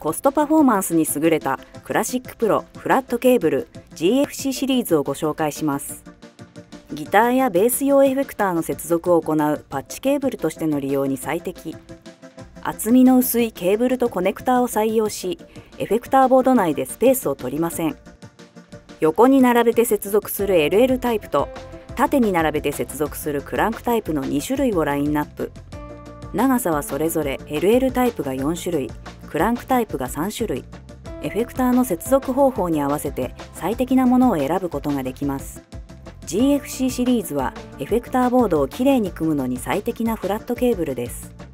コストパフォーマンスに優れたクラシックプロフラットケーブル GFC シリーズをご紹介します。ギターやベース用エフェクターの接続を行うパッチケーブルとしての利用に最適。厚みの薄いケーブルとコネクターを採用し、エフェクターボード内でスペースを取りません。横に並べて接続する LL タイプと縦に並べて接続するクランクタイプの2種類をラインナップ。長さはそれぞれ LL タイプが4種類、クランクタイプが3種類。エフェクターの接続方法に合わせて最適なものを選ぶことができます。GFC シリーズはエフェクターボードをきれいに組むのに最適なフラットケーブルです。